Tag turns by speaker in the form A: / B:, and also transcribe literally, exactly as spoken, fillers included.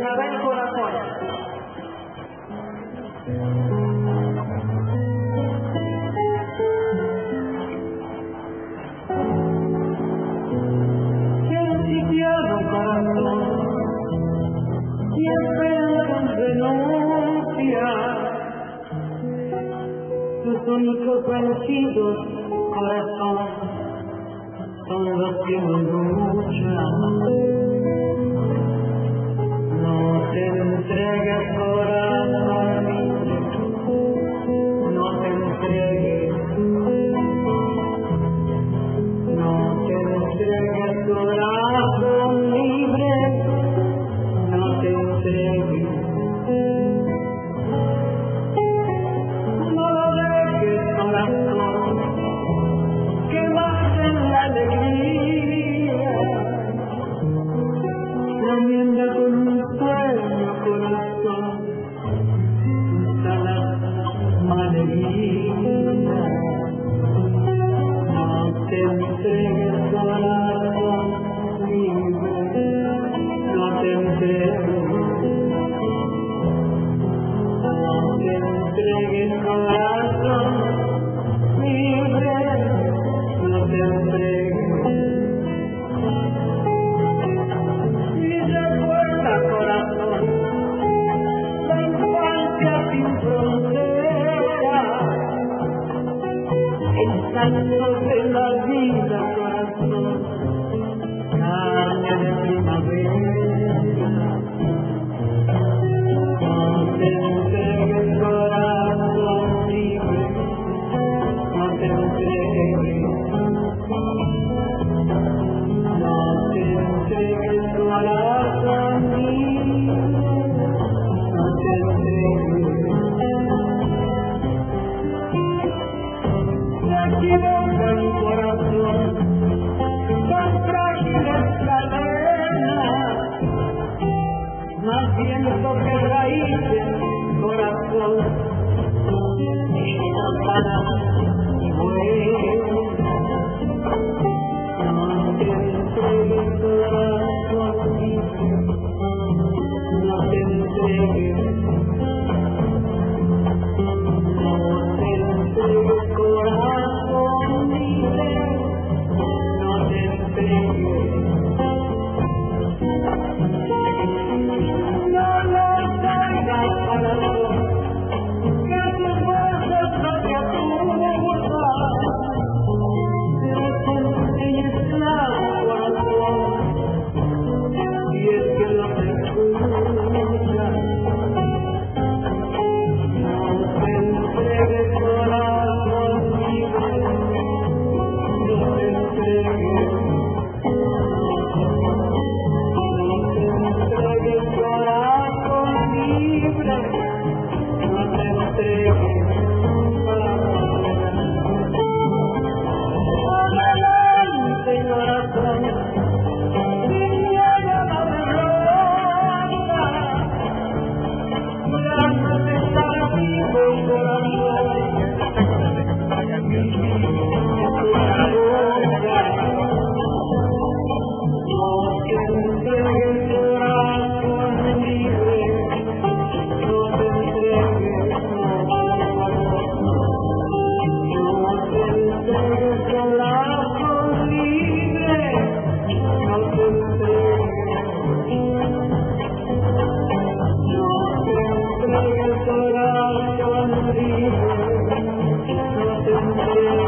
A: Isabel Corazón. Sitiado corazón, siempre con renuncia, tus únicos vencidos, corazón, son los que no luchan. No te entregues, corazón, no te entregues, no te entregues, corazón libre, no te entregues, no lo dejes, corazón, que más en la alegría, también de con un sueño, corazón, está la alegría. No te entregues, corazón libre, no te entregues, no te entregues, corazón libre, no te entregues. Y recuerda, corazón, la infancia sin fronteras, el salto de la vida, corazón, carne de primavera. No te entregues, corazón libre, no te entregues, no te entregues, corazón libre, no te entregues. Se equivoca el corazón, son frágiles cadenas, más bien porque raíces, corazón, y no para y vuelan. No te entregues, corazón libre, no te entregues, no te entregues, corazón libre, no te entregues. No lo traigas, corazón, que tus besos no te aturdan. Eres un esclavo, corazón, y es que lo te escucha. No te entregues, corazón libre, no te entregues, no te entregues, corazón libre, no te entregues. Adelante, corazón, sin miedo a la derrota, gracias estar vivo, corazón, mi vida es una boca. No te entregues, corazón libre, no te entregues, no te entregues, corazón libre, no te entregues, no te entregues, corazón libre, no te entregues.